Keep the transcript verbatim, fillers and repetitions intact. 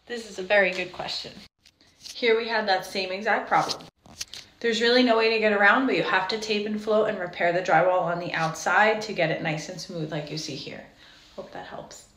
This is a very good question. Here we had that same exact problem. There's really no way to get around, but you have to tape and float and repair the drywall on the outside to get it nice and smooth like you see here. Hope that helps.